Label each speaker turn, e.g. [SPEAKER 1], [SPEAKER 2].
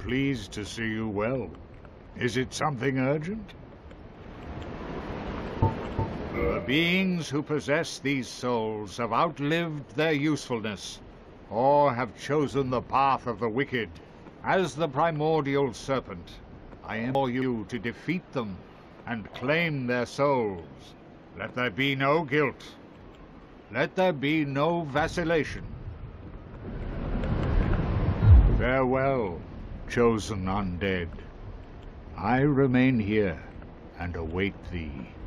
[SPEAKER 1] pleased to see you well. Is it something urgent? The beings who possess these souls have outlived their usefulness, or have chosen the path of the wicked. As the primordial serpent, I implore you to defeat them and claim their souls. Let there be no guilt. Let there be no vacillation. Farewell, chosen undead. I remain here and await thee.